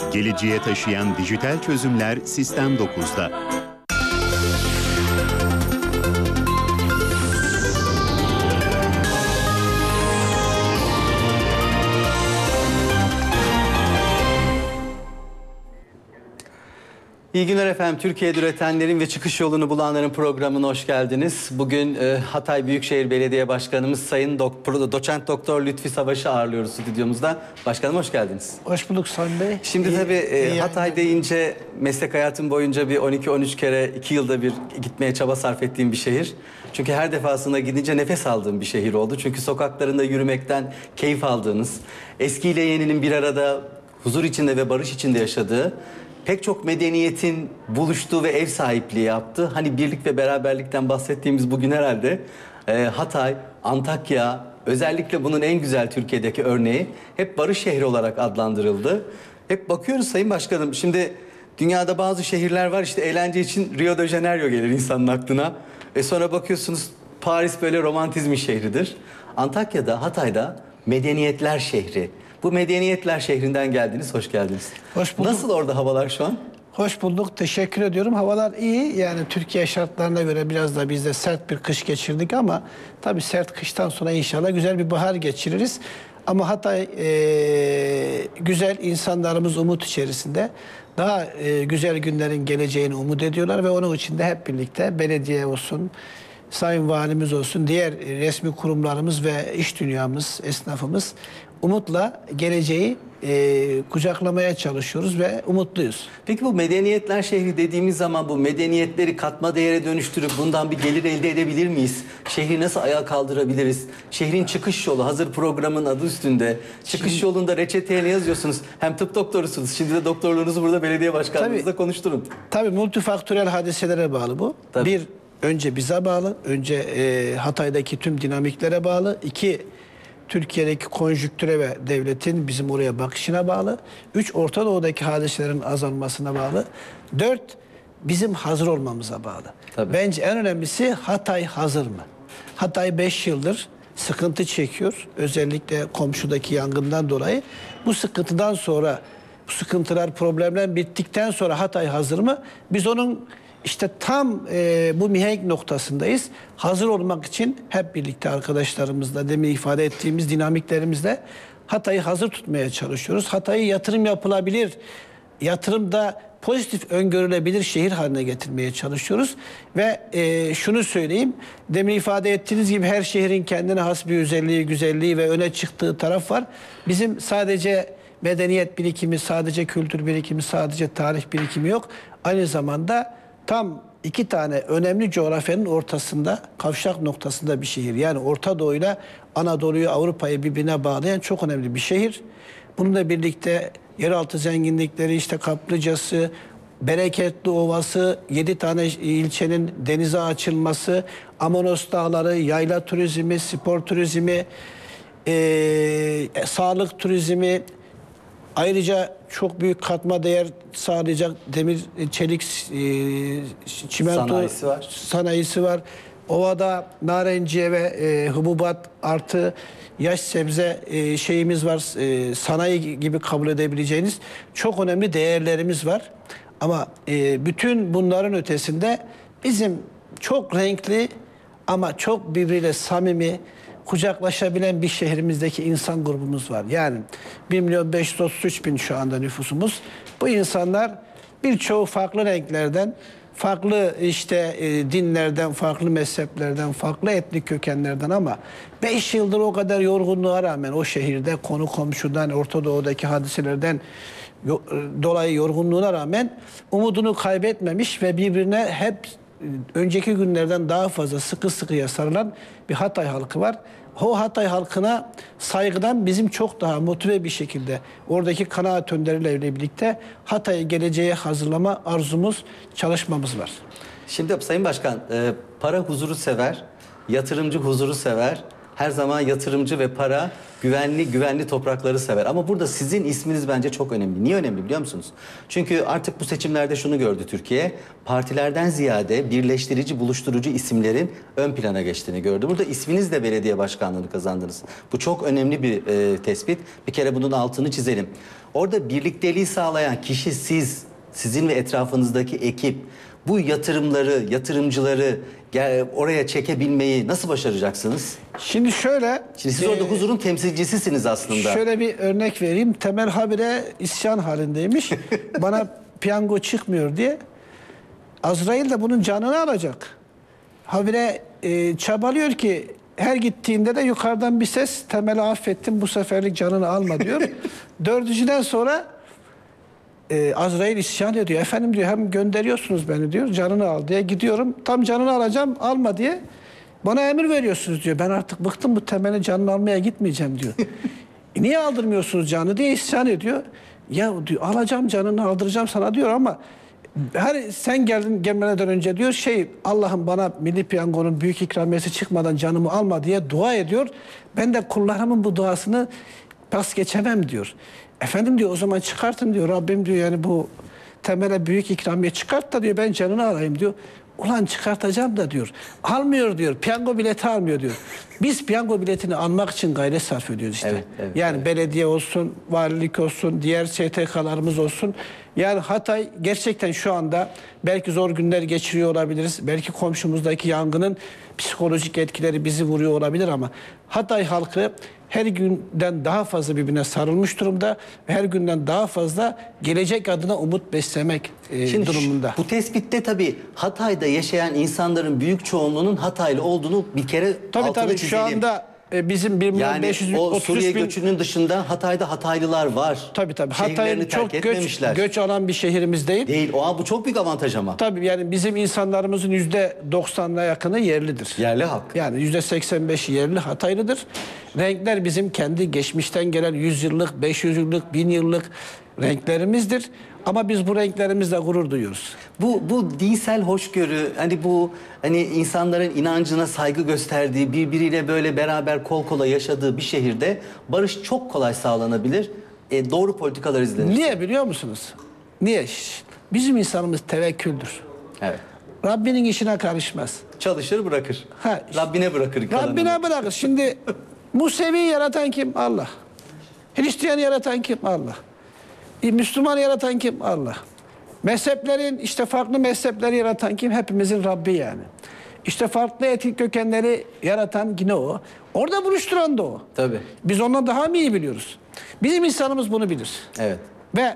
Geleceğe taşıyan dijital çözümler Sistem 9'da. İyi günler efendim. Türkiye'de üretenlerin ve çıkış yolunu bulanların programına hoş geldiniz. Bugün Hatay Büyükşehir Belediye Başkanımız Sayın Doçent Doktor Lütfi Savaş'ı ağırlıyoruz stüdyomuzda. Başkanım hoş geldiniz. Hoş bulduk Sayın Bey. Şimdi tabii Hatay deyince meslek hayatım boyunca bir 12-13 kere 2 yılda bir gitmeye çaba sarf ettiğim bir şehir. Çünkü her defasında gidince nefes aldığım bir şehir oldu. Çünkü sokaklarında yürümekten keyif aldığınız, eskiyle yeninin bir arada huzur içinde ve barış içinde yaşadığı, pek çok medeniyetin buluştuğu ve ev sahipliği yaptığı, hani birlik ve beraberlikten bahsettiğimiz bugün herhalde Hatay, Antakya, özellikle bunun en güzel Türkiye'deki örneği hep barış şehri olarak adlandırıldı. Hep bakıyoruz Sayın Başkanım, şimdi dünyada bazı şehirler var, işte eğlence için Rio de Janeiro gelir insanın aklına. Sonra bakıyorsunuz Paris böyle romantizmin şehridir. Antakya'da, Hatay'da medeniyetler şehri. Bu medeniyetler şehrinden geldiniz, hoş geldiniz. Hoş bulduk. Nasıl orada havalar şu an? Hoş bulduk, teşekkür ediyorum. Havalar iyi, yani Türkiye şartlarına göre biraz da biz de sert bir kış geçirdik ama tabii sert kıştan sonra inşallah güzel bir bahar geçiririz. Ama Hatay güzel, insanlarımız umut içerisinde. Daha güzel günlerin geleceğini umut ediyorlar ve onun için de hep birlikte belediye olsun, Sayın Valimiz olsun, diğer resmi kurumlarımız ve iş dünyamız, esnafımız umutla geleceği kucaklamaya çalışıyoruz ve umutluyuz. Peki bu medeniyetler şehri dediğimiz zaman bu medeniyetleri katma değere dönüştürüp bundan bir gelir elde edebilir miyiz? Şehri nasıl ayağa kaldırabiliriz? Şehrin çıkış yolu, hazır programın adı üstünde. Çıkış yolunda reçeteye ne yazıyorsunuz? Hem tıp doktorusunuz, şimdi de doktorluğunuzu burada belediye başkanlığınızda konuşturun. Tabii multifaktörel hadiselere bağlı bu. Tabii. Bir, önce bize bağlı. Önce Hatay'daki tüm dinamiklere bağlı. İki, Türkiye'deki konjüktüre ve devletin bizim oraya bakışına bağlı. 3, Orta Doğu'daki hadiselerin azalmasına bağlı. 4, bizim hazır olmamıza bağlı. Tabii. Bence en önemlisi Hatay hazır mı? Hatay 5 yıldır sıkıntı çekiyor. Özellikle komşudaki yangından dolayı. Bu sıkıntıdan sonra, bu sıkıntılar, problemler bittikten sonra Hatay hazır mı? Biz onun İşte tam bu mihenk noktasındayız. Hazır olmak için hep birlikte arkadaşlarımızla, demin ifade ettiğimiz dinamiklerimizle Hatay'ı hazır tutmaya çalışıyoruz. Hatay'ı yatırım yapılabilir, yatırımda pozitif öngörülebilir şehir haline getirmeye çalışıyoruz. Ve şunu söyleyeyim, demin ifade ettiğiniz gibi her şehrin kendine has bir özelliği, güzelliği ve öne çıktığı taraf var. Bizim sadece medeniyet birikimi, sadece kültür birikimi, sadece tarih birikimi yok. Aynı zamanda tam 2 tane önemli coğrafyanın ortasında, kavşak noktasında bir şehir. Yani Orta Doğu'yla Anadolu'yu, Avrupa'yı birbirine bağlayan çok önemli bir şehir. Bununla birlikte yeraltı zenginlikleri, işte Kaplıcası, Bereketli Ovası, 7 tane ilçenin denize açılması, Amonos Dağları, yayla turizmi, spor turizmi, sağlık turizmi, ayrıca çok büyük katma değer sağlayacak demir, çelik, çimento sanayisi var. Ovada narenciye ve hububat artı yaş sebze şeyimiz var. Sanayi gibi kabul edebileceğiniz çok önemli değerlerimiz var. Ama bütün bunların ötesinde bizim çok renkli ama çok birbiriyle samimi, kucaklaşabilen bir şehrimizdeki insan grubumuz var. Yani 1.533.000 şu anda nüfusumuz. Bu insanlar birçoğu farklı renklerden, farklı dinlerden, farklı mezheplerden, farklı etnik kökenlerden ama 5 yıldır o kadar yorgunluğa rağmen o şehirde konu komşudan, Orta Doğu'daki hadiselerden dolayı yorgunluğuna rağmen umudunu kaybetmemiş ve birbirine hep önceki günlerden daha fazla sıkı sıkıya sarılan bir Hatay halkı var. O Hatay halkına saygıdan bizim çok daha motive bir şekilde oradaki kanaat önderiyle birlikte Hatay'ı geleceğe hazırlama arzumuz, çalışmamız var. Şimdi Sayın Başkan, para huzuru sever, yatırımcı huzuru sever. Her zaman yatırımcı ve para güvenli toprakları sever. Ama burada sizin isminiz bence çok önemli. Niye önemli biliyor musunuz? Çünkü artık bu seçimlerde şunu gördü Türkiye. Partilerden ziyade birleştirici, buluşturucu isimlerin ön plana geçtiğini gördü. Burada isminiz de belediye başkanlığını kazandınız. Bu çok önemli bir tespit. Bir kere bunun altını çizelim. Orada birlikteliği sağlayan kişi sizin ve etrafınızdaki ekip. Bu yatırımcıları oraya çekebilmeyi nasıl başaracaksınız? Şimdi şöyle... Şimdi siz orada huzurun temsilcisisiniz aslında. Şöyle bir örnek vereyim. Temel habire isyan halindeymiş. Bana piyango çıkmıyor diye. Azrail de bunun canını alacak. Habire çabalıyor ki her gittiğinde de yukarıdan bir ses Temel'i affettim bu seferlik canını alma diyor. Dördüncüden sonra Azrail isyan ediyor. Efendim diyor hem gönderiyorsunuz beni diyor canını al diye gidiyorum. Tam canını alacağım alma diye bana emir veriyorsunuz diyor. Ben artık bıktım bu Temel'in canını almaya gitmeyeceğim diyor. Niye aldırmıyorsunuz canını diye isyan ediyor. Ya diyor alacağım canını aldıracağım sana diyor ama sen gelmeden önce diyor Allah'ım bana Milli Piyango'nun büyük ikramiyesi çıkmadan canımı alma diye dua ediyor. Ben de kullarımın bu duasını pas geçemem diyor. Efendim diyor o zaman çıkartın diyor Rabbim diyor yani bu Temel'e büyük ikramiye çıkart da diyor ben canını alayım diyor. Ulan çıkartacağım da diyor. Almıyor diyor. Piyango bileti almıyor diyor. Biz piyango biletini almak için gayret sarf ediyoruz işte. Evet, yani belediye olsun, valilik olsun, diğer STK'larımız olsun. Yani Hatay gerçekten şu anda belki zor günler geçiriyor olabiliriz. Belki komşumuzdaki yangının psikolojik etkileri bizi vuruyor olabilir ama Hatay halkı her günden daha fazla birbirine sarılmış durumda ve her günden daha fazla gelecek adına umut beslemek durumunda. Bu tespitte tabii Hatay'da yaşayan insanların büyük çoğunluğunun Hataylı olduğunu bir kere altını çizelim. Şu anda bizim 1 milyon yani 500 o Suriye bin... göçünün dışında Hatay'da Hataylılar var. Tabii. Şehirlerini Hatay çok terk etmemişler. göç alan bir şehrimiz değil. Değil. Bu çok büyük avantaj ama. Tabii yani bizim insanlarımızın %90'ına yakını yerlidir. Yerli halk. Yani %85'i yerli Hataylıdır. Renkler bizim kendi geçmişten gelen 100 yıllık, 500 yıllık, 1000 yıllık renklerimizdir. Ama biz bu renklerimizle gurur duyuyoruz. Bu dinsel hoşgörü, hani insanların inancına saygı gösterdiği, birbiriyle böyle beraber kol kola yaşadığı bir şehirde barış çok kolay sağlanabilir. Doğru politikalar izlenir. Niye biliyor musunuz? Niye? Bizim insanımız tevekküldür. Evet. Rabbinin işine karışmaz. Çalışır bırakır. Rabbine bırakır. Rabbine bırakır. Şimdi Musevi'yi yaratan kim? Allah. Hristiyanı yaratan kim? Allah. Müslüman yaratan kim? Allah. Mezheplerin farklı mezhepleri yaratan kim? Hepimizin Rabbi yani. Farklı etnik kökenleri yaratan yine o. Orada buluşturan da o. Tabii. Biz ondan daha mı iyi biliyoruz? Bizim insanımız bunu bilir. Evet. Ve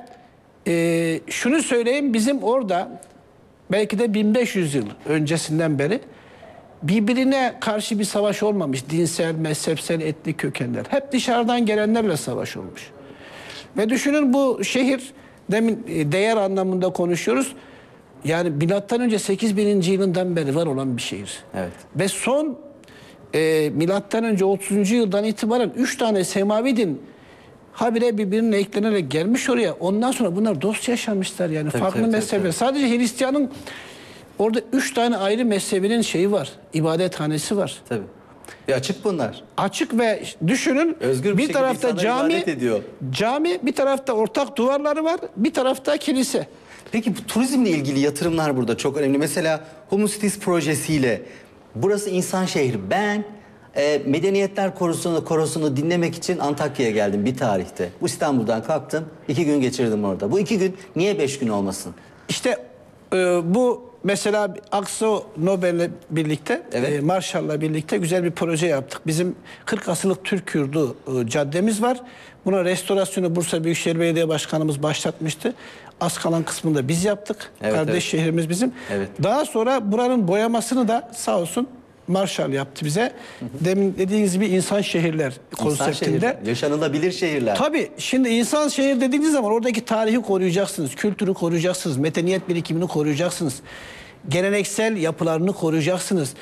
şunu söyleyeyim bizim orada belki de 1500 yıl öncesinden beri birbirine karşı bir savaş olmamış. Dinsel, mezhepsel, etnik kökenler. Hep dışarıdan gelenlerle savaş olmuş. Ve düşünün bu şehir, demin değer anlamında konuşuyoruz. Yani milattan önce 8000. yılından beri var olan bir şehir. Evet. Ve son milattan önce 30. yıldan itibaren 3 tane semavi din habire birbirine eklenerek gelmiş oraya. Ondan sonra bunlar dost yaşamışlar yani. Farklı mezhepler. Sadece Hristiyanın orada 3 tane ayrı mezhebinin şeyi var. İbadethanesi var. Tabii. Açık bunlar. Açık ve düşünün özgür bir tarafta cami, bir tarafta ortak duvarları var, bir tarafta kilise. Peki bu turizmle ilgili yatırımlar burada çok önemli. Mesela Humus projesiyle burası insan şehri. Ben Medeniyetler Korosu'nu dinlemek için Antakya'ya geldim bir tarihte. Bu İstanbul'dan kalktım, 2 gün geçirdim orada. Bu 2 gün niye 5 gün olmasın? Bu mesela Akso Nobel'le birlikte, Marshall'la birlikte güzel bir proje yaptık. Bizim 40 asırlık Türk yurdu caddemiz var. Buna restorasyonu Bursa Büyükşehir Belediye Başkanımız başlatmıştı. Az kalan kısmını da biz yaptık. Kardeş şehrimiz bizim. Evet. Daha sonra buranın boyamasını da sağ olsun Marshall yaptı bize. Demin dediğiniz gibi insan şehirler konseptinde. Yaşanılabilir şehirler. Tabii şimdi insan şehir dediğiniz zaman oradaki tarihi koruyacaksınız, kültürü koruyacaksınız, medeniyet birikimini koruyacaksınız. Geleneksel yapılarını koruyacaksınız.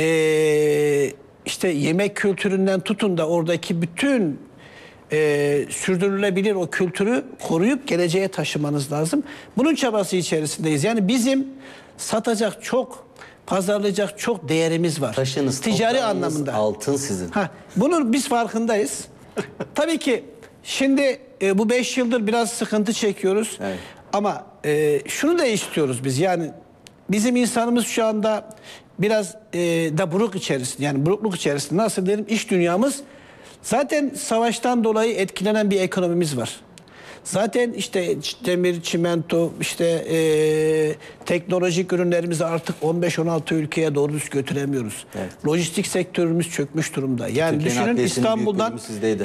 Yemek kültüründen tutun da oradaki bütün sürdürülebilir o kültürü koruyup geleceğe taşımanız lazım. Bunun çabası içerisindeyiz. Yani bizim satacak çok, pazarlayacak çok değerimiz var. Taşınız, ticari anlamında. Altın sizin. Bunun biz farkındayız. Tabii ki şimdi bu 5 yıldır biraz sıkıntı çekiyoruz. Evet. Ama şunu da istiyoruz biz. Yani bizim insanımız şu anda biraz da buruk içerisinde. Yani burukluk içerisinde. Nasıl diyelim, iş dünyamız zaten savaştan dolayı etkilenen bir ekonomimiz var. Zaten işte demir, çimento, işte teknolojik ürünlerimizi artık 15-16 ülkeye doğru düz götüremiyoruz. Evet. Lojistik sektörümüz çökmüş durumda. Yani Türkiye'nin düşünün, İstanbul'dan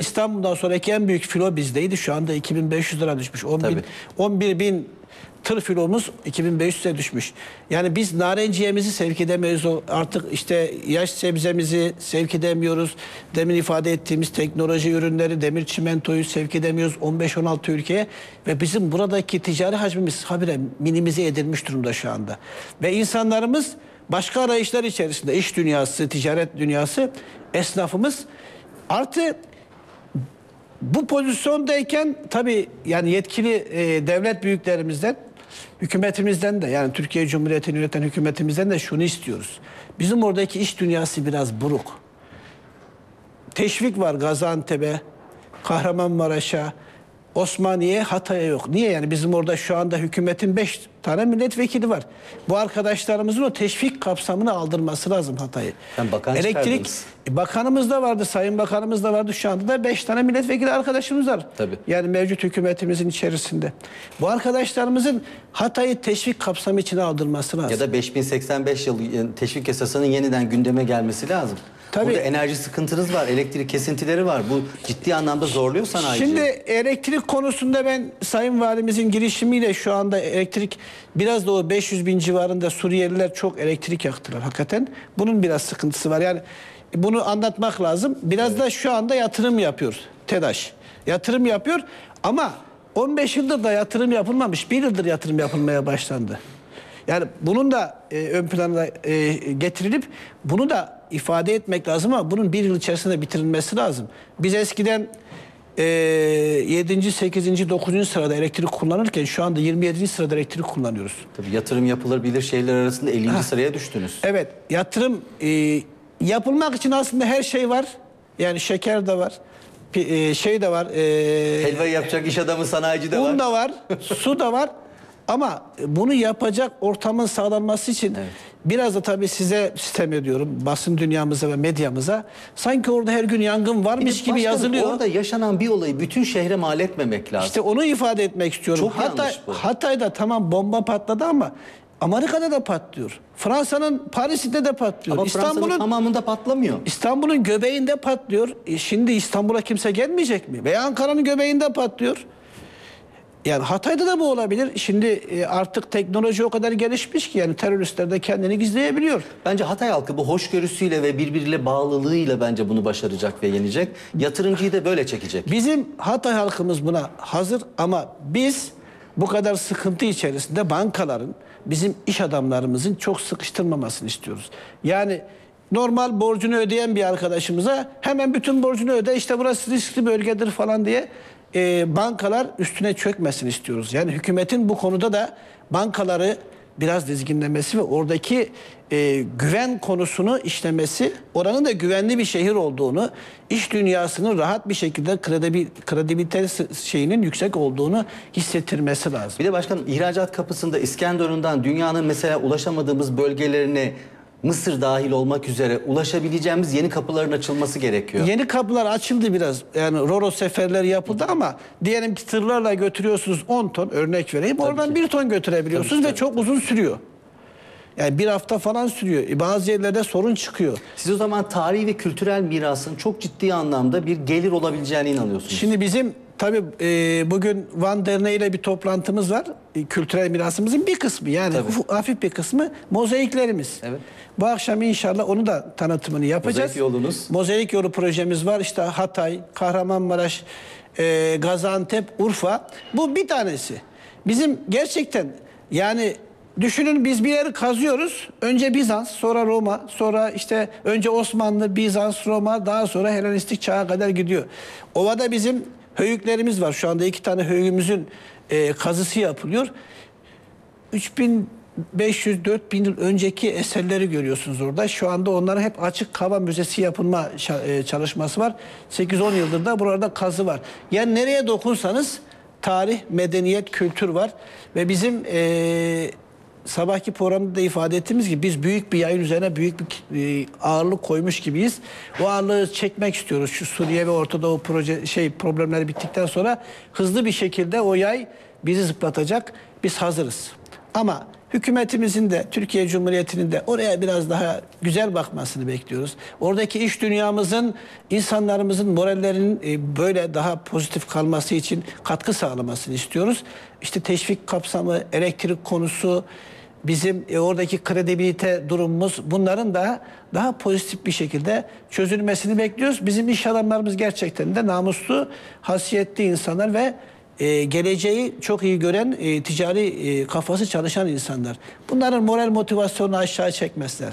Elektrik bakanımız da vardı, sayın bakanımız da vardı. Şu anda da 5 tane milletvekili arkadaşımız var. Tabii. Yani mevcut hükümetimizin içerisinde. Bu arkadaşlarımızın Hatay'ı teşvik kapsamı içine aldırması lazım. Ya da 5085 yıl teşvik yasasının yeniden gündeme gelmesi lazım. Tabii. Burada enerji sıkıntınız var, elektrik kesintileri var. Bu ciddi anlamda zorluyor sanayiciyi. Şimdi elektrik konusunda ben Sayın Valimizin girişimiyle şu anda elektrik biraz da o 500 bin civarında Suriyeliler çok elektrik yaktılar hakikaten. Bunun biraz sıkıntısı var. Yani bunu anlatmak lazım. Biraz da şu anda yatırım yapıyor TEDAŞ. Yatırım yapıyor ama 15 yıldır da yatırım yapılmamış. 1 yıldır yatırım yapılmaya başlandı. Yani bunun da ön plana getirilip bunu da ifade etmek lazım ama bunun 1 yıl içerisinde bitirilmesi lazım. Biz eskiden 7. 8. 9. sırada elektrik kullanırken şu anda 27. sırada elektrik kullanıyoruz. Tabii yatırım yapılabilir şeyler arasında 50. sıraya düştünüz. Evet, yatırım yapılmak için aslında her şey var. Yani şeker de var. Şey de var. Helvayı yapacak iş adamı, sanayici de var. Un da var, su da var. Ama bunu yapacak ortamın sağlanması için biraz da tabii size sitem ediyorum, basın dünyamıza ve medyamıza. Sanki orada her gün yangın varmış gibi yazılıyor. Orada yaşanan bir olayı bütün şehre mal etmemek lazım. İşte onu ifade etmek istiyorum. Çok yanlış bu. Hatay'da tamam bomba patladı ama Amerika'da da patlıyor. Fransa'nın Paris'inde de patlıyor. Ama Fransa'nın tamamında patlamıyor. İstanbul'un göbeğinde patlıyor. Şimdi İstanbul'a kimse gelmeyecek mi? Veya Ankara'nın göbeğinde patlıyor. Yani Hatay'da da bu olabilir. Şimdi artık teknoloji o kadar gelişmiş ki yani teröristler de kendini gizleyebiliyor. Bence Hatay halkı bu hoşgörüsüyle ve birbiriyle bağlılığıyla bence bunu başaracak ve yenecek. Yatırımcıyı da böyle çekecek. Bizim Hatay halkımız buna hazır ama biz bu kadar sıkıntı içerisinde bankaların bizim iş adamlarımızın çok sıkıştırmamasını istiyoruz. Yani normal borcunu ödeyen bir arkadaşımıza hemen bütün borcunu öde, işte burası riskli bölgedir falan diye bankalar üstüne çökmesini istiyoruz. Yani hükümetin bu konuda da bankaları biraz dizginlemesi ve oradaki güven konusunu işlemesi, oranın da güvenli bir şehir olduğunu, iş dünyasının rahat bir şekilde kredibilite şeyinin yüksek olduğunu hissettirmesi lazım. Bir de başkanım, ihracat kapısında İskenderun'dan dünyanın mesela ulaşamadığımız bölgelerine, Mısır dahil olmak üzere ulaşabileceğimiz yeni kapıların açılması gerekiyor. Yeni kapılar açıldı biraz. Yani Roro seferleri yapıldı ama diyelim ki tırlarla götürüyorsunuz 10 ton, örnek vereyim. Tabii oradan ki. 1 ton götürebiliyorsunuz ve çok uzun sürüyor. Yani 1 hafta falan sürüyor. Bazı yerlerde sorun çıkıyor. Siz o zaman tarihi ve kültürel mirasın çok ciddi anlamda bir gelir olabileceğine inanıyorsunuz. Şimdi bizim tabii bugün Van Derneği ile bir toplantımız var. Kültürel mirasımızın bir kısmı, yani hafif bir kısmı mozaiklerimiz. Evet. Bu akşam inşallah onu da tanıtımını yapacağız. Mozaik yolunuz. Mozaik yolu projemiz var. İşte Hatay, Kahramanmaraş, Gaziantep, Urfa. Bu bir tanesi. Bizim gerçekten yani düşünün, biz bir yeri kazıyoruz. Önce Bizans, sonra Roma, sonra işte önce Osmanlı, Bizans, Roma, daha sonra Helenistik çağa kadar gidiyor. Ovada bizim höyüklerimiz var. Şu anda 2 tane höyüğümüzün kazısı yapılıyor. 3000 500-4000 yıl önceki eserleri görüyorsunuz orada. Şu anda onların hep açık hava müzesi yapılma çalışması var. 8-10 yıldır da burada kazı var. Yani nereye dokunsanız tarih, medeniyet, kültür var. Ve bizim sabahki programda da ifade ettiğimiz gibi biz büyük bir yayın üzerine büyük bir ağırlık koymuş gibiyiz. O ağırlığı çekmek istiyoruz. Şu Suriye ve Orta Doğu problemleri bittikten sonra hızlı bir şekilde o yay bizi zıplatacak. Biz hazırız. Ama hükümetimizin de Türkiye Cumhuriyeti'nin de oraya biraz daha güzel bakmasını bekliyoruz. Oradaki iş dünyamızın, insanlarımızın morallerinin böyle daha pozitif kalması için katkı sağlamasını istiyoruz. İşte teşvik kapsamı, elektrik konusu, bizim oradaki kredibilite durumumuz, bunların da daha pozitif bir şekilde çözülmesini bekliyoruz. Bizim iş adamlarımız gerçekten de namuslu, hasiyetli insanlar ve geleceği çok iyi gören, ticari kafası çalışan insanlar. Bunların moral motivasyonunu aşağı çekmezler.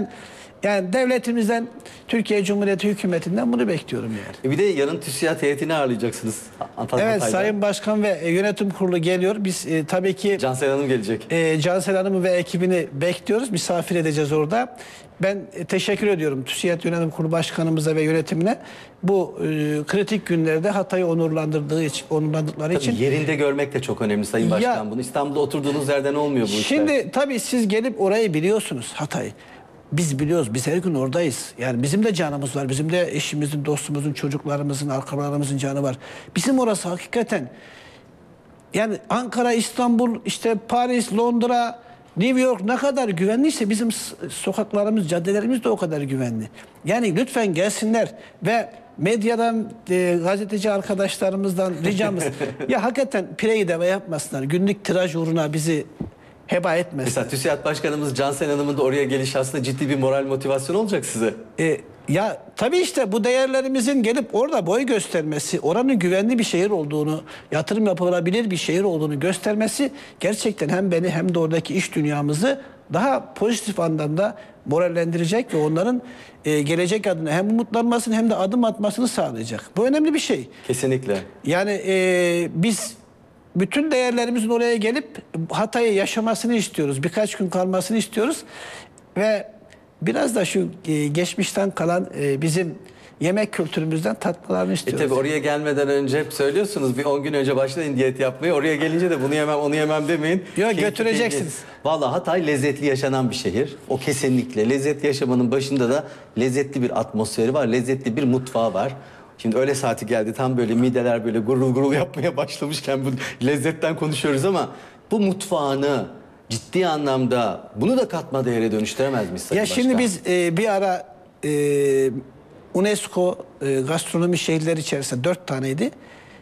Yani devletimizden, Türkiye Cumhuriyeti hükümetinden bunu bekliyorum yani. Bir de yarın TÜSİAD heyetini ağırlayacaksınız. Evet, Sayın Başkan ve Yönetim Kurulu geliyor. Biz tabii ki Cansel Hanım gelecek. Cansel Hanım'ı ve ekibini bekliyoruz. Misafir edeceğiz orada. Ben teşekkür ediyorum TÜSİAD Yönetim Kurulu Başkanımıza ve yönetimine. Bu kritik günlerde Hatay'ı onurlandırdıkları için. Yerinde görmek de çok önemli Sayın Başkan. Bunu İstanbul'da oturduğunuz yerden olmuyor bu işler. Şimdi tabii siz gelip orayı biliyorsunuz, Hatay'ı. Biz biliyoruz, biz her gün oradayız. Yani bizim de canımız var, bizim de eşimizin, dostumuzun, çocuklarımızın, akrabalarımızın canı var. Bizim orası hakikaten, yani Ankara, İstanbul, işte Paris, Londra, New York ne kadar güvenliyse bizim sokaklarımız, caddelerimiz de o kadar güvenli. Yani lütfen gelsinler ve medyadan, gazeteci arkadaşlarımızdan ricamız, ya hakikaten pireyi deve yapmasınlar, günlük tiraj uğruna bizi heba etmesinler. Mesela TÜSİAD Başkanımız Cansel Hanım'ın da oraya gelişi aslında ciddi bir moral motivasyon olacak size. Ya tabii işte bu değerlerimizin gelip orada boy göstermesi, oranın güvenli bir şehir olduğunu, yatırım yapılabilir bir şehir olduğunu göstermesi gerçekten hem beni hem de oradaki iş dünyamızı daha pozitif anlamda morallendirecek ve onların gelecek adına hem umutlanmasını hem de adım atmasını sağlayacak. Bu önemli bir şey. Kesinlikle. Yani biz bütün değerlerimizin oraya gelip Hatay'ı yaşamasını istiyoruz. Birkaç gün kalmasını istiyoruz. Ve biraz da şu geçmişten kalan bizim yemek kültürümüzden tatmalarını istiyoruz. Tabii oraya gelmeden önce hep söylüyorsunuz, bir 10 gün önce başlayın diyet yapmaya. Oraya gelince de bunu yemem, onu yemem demeyin. Yok, götüreceksiniz. Vallahi Hatay lezzetli yaşanan bir şehir. O kesinlikle. Lezzetli yaşamanın başında da lezzetli bir atmosferi var, lezzetli bir mutfağı var. Şimdi öğle saati geldi, tam böyle mideler böyle gurul gurul yapmaya başlamışken bu lezzetten konuşuyoruz ama bu mutfağını ciddi anlamda bunu da katma değere dönüştüremez miyiz Sayın Başkan? Şimdi biz bir ara UNESCO gastronomi şehirleri içerisinde 4 taneydi.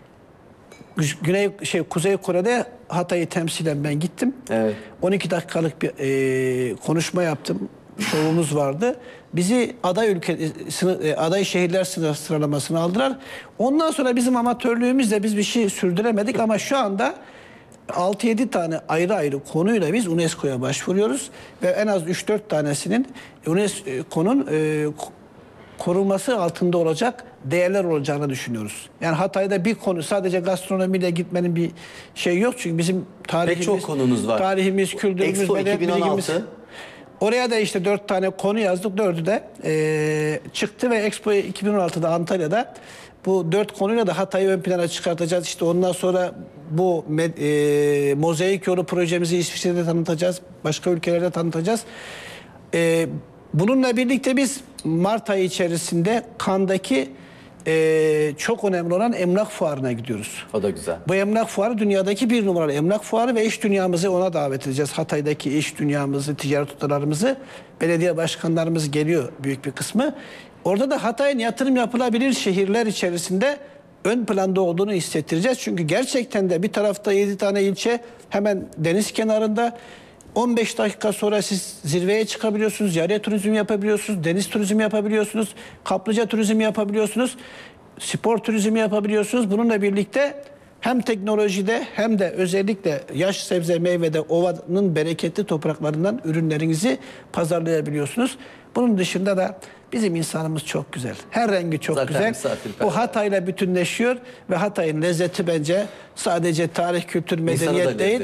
Kuzey Kore'de Hatay'ı temsilen ben gittim. Evet. 12 dakikalık bir konuşma yaptım. Şovumuz vardı. Bizi aday şehirler sıralamasına aldılar. Ondan sonra bizim amatörlüğümüzle biz bir şey sürdüremedik ama şu anda 6-7 tane ayrı ayrı konuyla biz UNESCO'ya başvuruyoruz ve en az 3-4 tanesinin UNESCO'nun korunması altında olacak değerler olacağını düşünüyoruz. Yani Hatay'da bir konu sadece gastronomiyle gitmenin bir şey yok çünkü bizim tarihimiz, pek çok konumuz var. Tarihimiz, kültürümüz, Expo medeniyet 2016. bilgimiz. Oraya da işte 4 tane konu yazdık. 4'ü de çıktı ve Expo 2016'da Antalya'da bu 4 konuyla da Hatay'ı ön plana çıkartacağız. İşte ondan sonra bu mozaik yolu projemizi İsviçre'de tanıtacağız. Başka ülkelerde tanıtacağız. Bununla birlikte biz Mart ayı içerisinde Cannes'daki çok önemli olan emlak fuarına gidiyoruz. O da güzel. Bu emlak fuarı dünyadaki bir numaralı emlak fuarı ve iş dünyamızı ona davet edeceğiz. Hatay'daki iş dünyamızı, ticaret odalarımızı, belediye başkanlarımız geliyor büyük bir kısmı. Orada da Hatay'ın yatırım yapılabilir şehirler içerisinde ön planda olduğunu hissettireceğiz. Çünkü gerçekten de bir tarafta 7 tane ilçe hemen deniz kenarında. 15 dakika sonra siz zirveye çıkabiliyorsunuz, yaya turizmi yapabiliyorsunuz, deniz turizmi yapabiliyorsunuz, kaplıca turizmi yapabiliyorsunuz, spor turizmi yapabiliyorsunuz. Bununla birlikte hem teknolojide hem de özellikle yaş sebze meyvede ovanın bereketli topraklarından ürünlerinizi pazarlayabiliyorsunuz. Bunun dışında da bizim insanımız çok güzel. Her rengi çok Zaten güzel. misafirperver. O Hatay'la bütünleşiyor ve Hatay'ın lezzeti bence sadece tarih, kültür, medeniyet değil.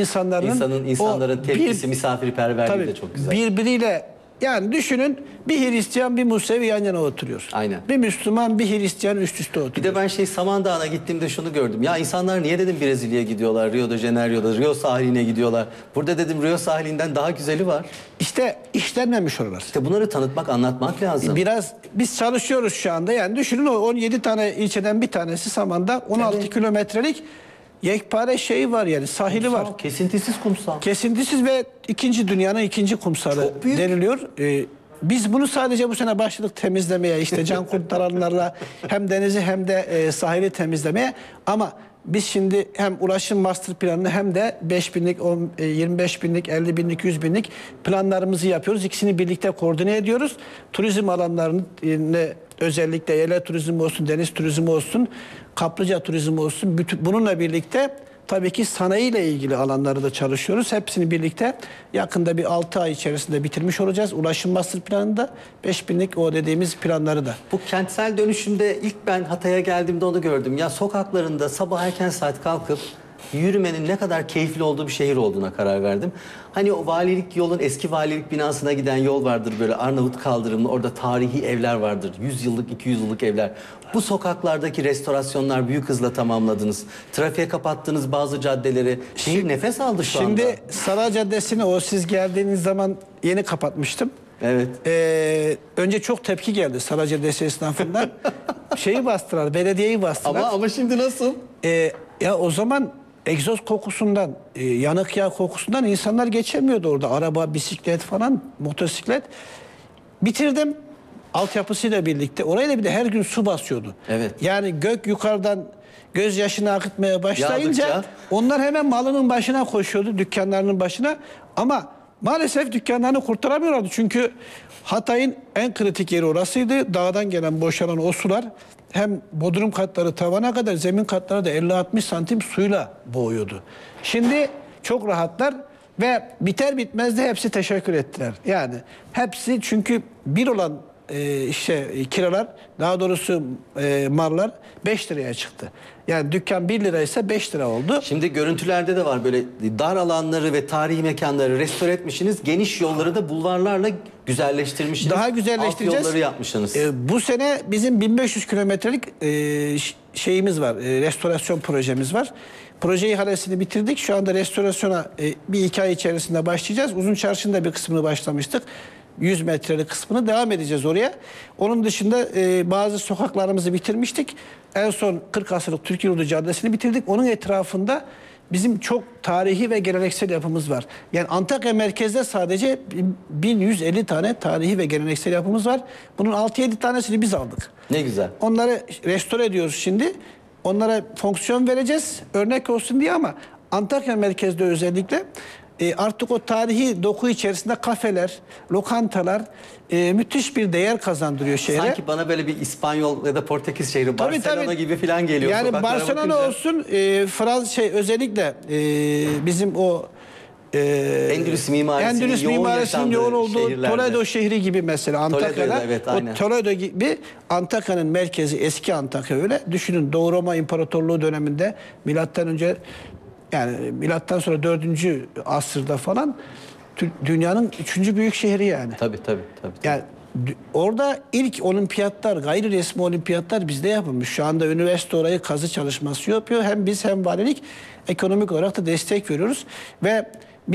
İnsanların tepkisi, misafirperverliği tabii, de çok güzel. birbiriyle, yani düşünün, bir Hristiyan bir Musevi yan yana oturuyor. Aynen. Bir Müslüman bir Hristiyan üst üste oturuyor. Bir de ben Samandağ'a gittiğimde şunu gördüm. Ya insanlar niye dedim Brezilya'ya gidiyorlar, Rio de Janeiro'da, Rio sahiline gidiyorlar. Burada dedim Rio sahilinden daha güzeli var. İşte işlenmemiş oralar. İşte bunları tanıtmak, anlatmak lazım. Biraz biz çalışıyoruz şu anda. Yani düşünün, o 17 tane ilçeden bir tanesi Samandağ, 16 kilometrelik yekpare şeyi var, yani sahili Kumsal, var. kesintisiz kumsal. Kesintisiz ve dünyanın ikinci kumsalı Çok büyük. deniliyor. Biz bunu sadece bu sene başladık temizlemeye, işte can kurtaranlarla hem denizi hem de sahili temizlemeye. Ama biz şimdi hem ulaşım master planını hem de 5.000'lik, 25.000'lik, 50.000'lik, 100.000'lik planlarımızı yapıyoruz. İkisini birlikte koordine ediyoruz. Turizm alanlarını özellikle yerel turizm olsun, deniz turizmi olsun, kaplıca turizmi olsun, bununla birlikte tabii ki sanayiyle ilgili alanları da çalışıyoruz. Hepsini birlikte yakında bir 6 ay içerisinde bitirmiş olacağız. Ulaşım master planında 5.000'lik o dediğimiz planları da. Bu kentsel dönüşümde ilk ben Hatay'a geldiğimde onu gördüm. Ya sokaklarında sabah erken saat kalkıp yürümenin ne kadar keyifli olduğu bir şehir olduğuna karar verdim. Hani o valilik yolun, eski valilik binasına giden yol vardır, böyle Arnavut kaldırımlı, orada tarihi evler vardır. 100 yıllık, 200 yıllık evler. Bu sokaklardaki restorasyonlar büyük hızla tamamladınız. Trafiğe kapattınız bazı caddeleri. Şehir nefes aldı şu anda. Şimdi Saray Caddesi'ni siz geldiğiniz zaman yeni kapatmıştım. Evet. Önce çok tepki geldi Saray Caddesi esnafından. Şeyi bastılar, belediyeyi bastılar. Ama şimdi nasıl? Ya o zaman egzoz kokusundan, yanık yağ kokusundan insanlar geçemiyordu orada. Araba, bisiklet falan, motosiklet. Bitirdim. Altyapısıyla birlikte. Oraya da bir de her gün su basıyordu. Evet. Yani gök yukarıdan gözyaşını akıtmaya başlayınca Yağdıkça. onlar hemen malının başına koşuyordu, dükkanlarının başına. Ama maalesef dükkanlarını kurtaramıyorlardı. Çünkü Hatay'ın en kritik yeri orasıydı. Dağdan gelen, boşalan o sular hem bodrum katları tavana kadar, zemin katları da 50-60 santim suyla boğuyordu. Şimdi çok rahatlar ve biter bitmez de hepsi teşekkür ettiler. Yani hepsi, çünkü bir olan kiralar, daha doğrusu mallar 5 liraya çıktı. Yani dükkan 1 liraysa 5 lira oldu. Şimdi görüntülerde de var, böyle dar alanları ve tarihi mekanları restore etmişsiniz. Geniş yolları da bulvarlarla güzelleştirmişsiniz. Daha güzelleştireceğiz. Alt yolları yapmışsınız. Bu sene bizim 1500 kilometrelik şeyimiz var. Restorasyon projemiz var. Proje ihalesini bitirdik. Şu anda restorasyona bir 2 ay içerisinde başlayacağız. Uzun Çarşı'nın da bir kısmını başlamıştık. 100 metrelik kısmını devam edeceğiz oraya. Onun dışında bazı sokaklarımızı bitirmiştik. En son 40 asırlık Türk Yurdu Caddesi'ni bitirdik. Onun etrafında bizim çok tarihi ve geleneksel yapımız var. Yani Antakya merkezde sadece 1150 tane tarihi ve geleneksel yapımız var. Bunun 6-7 tanesini biz aldık. Ne güzel. Onları restore ediyoruz şimdi. Onlara fonksiyon vereceğiz. Örnek olsun diye, ama Antakya merkezde özellikle artık o tarihi doku içerisinde kafeler, lokantalar müthiş bir değer kazandırıyor şehre. Sanki bana böyle bir İspanyol ya da Portekiz şehri, Tabii, Barcelona gibi falan geliyor. Yani Sokaklara Barcelona bakınca. olsun, özellikle bizim o Endülüs mimarisinin yoğun olduğu şehirlerde. Toledo şehri gibi mesela Antakya'da. Toledo'da, evet, aynen. O Toledo gibi Antakya'nın merkezi, eski Antakya öyle. Düşünün, Doğu Roma İmparatorluğu döneminde milattan önce, yani milattan sonra 4. asırda falan dünyanın 3. büyük şehri yani. Tabii. Yani orada ilk olimpiyatlar, gayri resmi olimpiyatlar bizde yapılmış. Şu anda üniversite orayı kazı çalışması yapıyor. Hem biz hem valilik ekonomik olarak da destek veriyoruz. Ve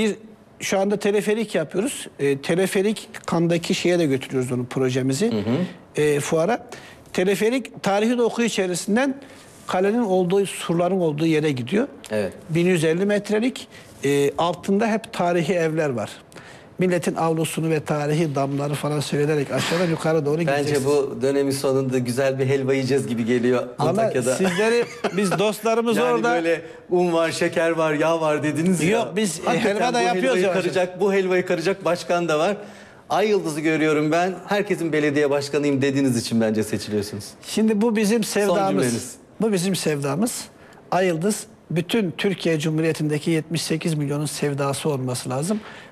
şu anda teleferik yapıyoruz. Teleferik Kandaki şeye de götürüyoruz onun projemizi. Fuara. Teleferik tarihi doku içerisinden kalenin olduğu, surların olduğu yere gidiyor. Evet. 1150 metrelik. Altında hep tarihi evler var. Milletin avlusunu ve tarihi damları falan seyrederek aşağıdan yukarı doğru gideceğiz. Bence bu dönemin sonunda güzel bir helva yiyeceğiz gibi geliyor Antakya'da. Vallahi sizleri, biz dostlarımız yani orada. böyle un var, şeker var, yağ var dediniz ya. Yok, biz Hakikaten helva da bu yapıyoruz helvayı yavaş. bu helvayı karacak başkan da var. Ay yıldızı görüyorum ben. Herkesin belediye başkanıyım dediğiniz için bence seçiliyorsunuz. Şimdi bu bizim sevdamız. cümleniz. Bu bizim sevdamız. Ay Yıldız bütün Türkiye Cumhuriyeti'ndeki 78 milyonun sevdası olması lazım.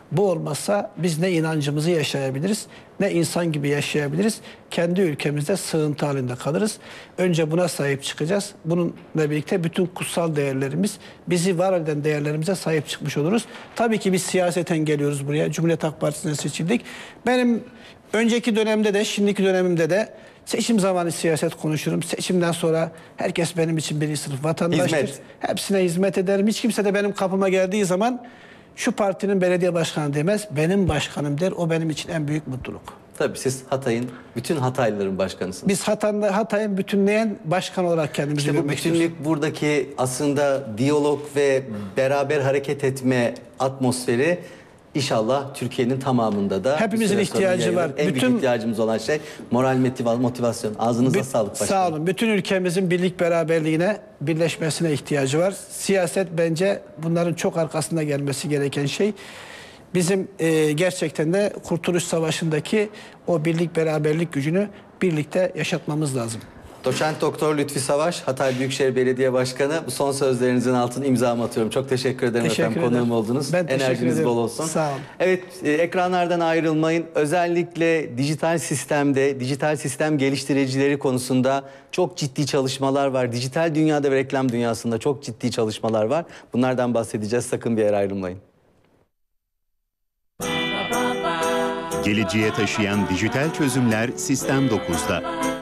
Bu olmazsa biz ne inancımızı yaşayabiliriz, ne insan gibi yaşayabiliriz. Kendi ülkemizde sığıntı halinde kalırız. Önce buna sahip çıkacağız. Bununla birlikte bütün kutsal değerlerimiz, bizi var eden değerlerimize sahip çıkmış oluruz. Tabii ki biz siyaseten geliyoruz buraya. Cumhuriyet Halk Partisi'ne seçildik. Benim önceki dönemde de, şimdiki dönemimde de seçim zamanı siyaset konuşurum. Seçimden sonra herkes benim için birinci sınıf vatandaştır. Hizmet. Hepsine hizmet ederim. Hiç kimse de benim kapıma geldiği zaman şu partinin belediye başkanı demez. Benim başkanım der. O benim için en büyük mutluluk. Tabii siz Hatay'ın, bütün Hataylıların başkanısınız. Biz Hatay'ın bütünleyen başkan olarak kendimizi İşte bu görmek istiyoruz. bütünlük, buradaki aslında diyalog ve beraber hareket etme atmosferi İnşallah Türkiye'nin tamamında da Hepimizin bir süre sonra ihtiyacı yayılır. var. En büyük ihtiyacımız olan şey moral motivasyon. Ağzınıza sağlık başkanım. Sağ olun. Bütün ülkemizin birlik beraberliğine, birleşmesine ihtiyacı var. Siyaset bence bunların çok arkasında gelmesi gereken şey. Bizim gerçekten de Kurtuluş Savaşı'ndaki o birlik beraberlik gücünü birlikte yaşatmamız lazım. Doçent Doktor Lütfi Savaş, Hatay Büyükşehir Belediye Başkanı. Bu son sözlerinizin altına imzamı atıyorum. Çok teşekkür ederim efendim. Konuğum oldunuz. Ben teşekkür Enerjiniz ederim. bol olsun. Sağ olun. Evet, ekranlardan ayrılmayın. Özellikle dijital sistemde, dijital sistem geliştiricileri konusunda çok ciddi çalışmalar var. Dijital dünyada ve reklam dünyasında çok ciddi çalışmalar var. Bunlardan bahsedeceğiz. Sakın bir yere ayrılmayın. Geleceğe taşıyan dijital çözümler Sistem 9'da.